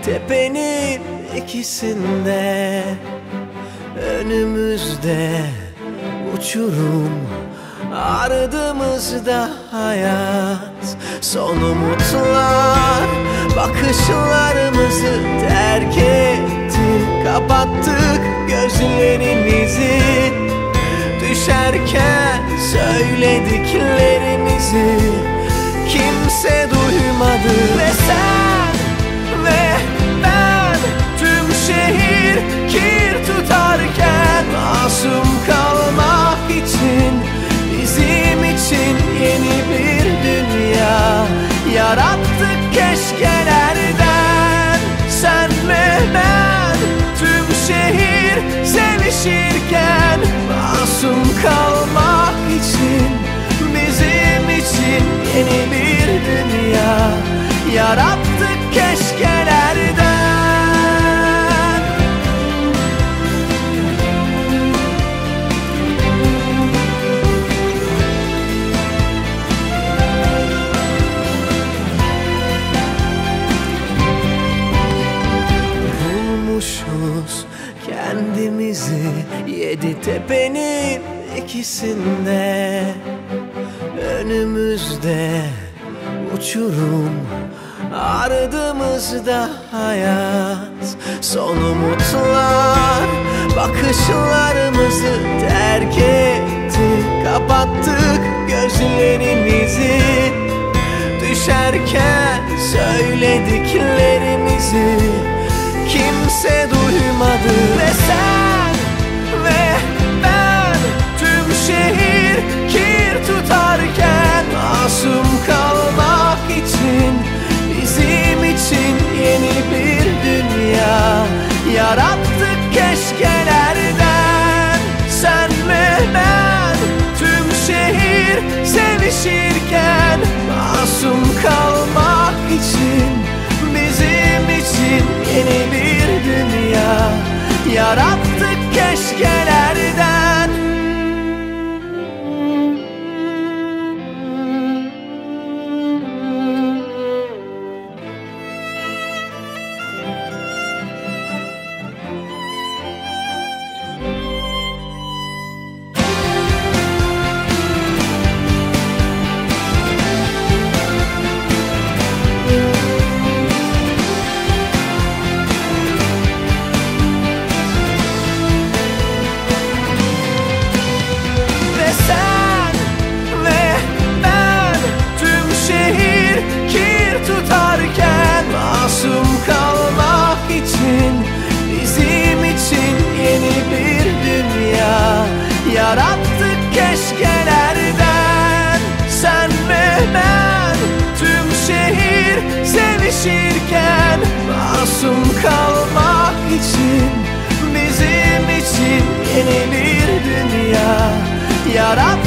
tepenin ikisinde, önümüzde uçurum, ardımızda hayat. Son umutlar bakışlarımızı terk etti. Kapattık gözlerimizi, düşerken söylediklerimizi kimse duymadı. Ve sen ve ben, tüm şehir kir tutarken, masum kalmak için, bizim için yeni bir dünya yarattık keşkelerden. Sen ve ben, tüm şehir sevişirken, masum kalmak için, bizim için yeni bir dünya yarattık keşkelerden. Bulmuşuz kendimizi yedi tepenin ikisinde, önümüzde uçurum, ardımızda hayat. Son umutlar bakışlarımızı terk etti. Kapattık gözlerimizi, düşerken söylediklerimizi kimse duymadı. Ve sen ve ben, tüm şehir kir tutarken, masum kalmak için, bizim için yeni bir dünya yarattık keşkelerden. Sen ve ben, tüm şehir sevişirken, masum kalmak için, bizim için yeni bir dünya yarattık keşkelerden. Masum kalmak için, bizim için yeni bir dünya yarattık keşkelerden. Sen ve ben, tüm şehir sevişirken, masum kalmak için, bizim için yeni bir dünya yarattık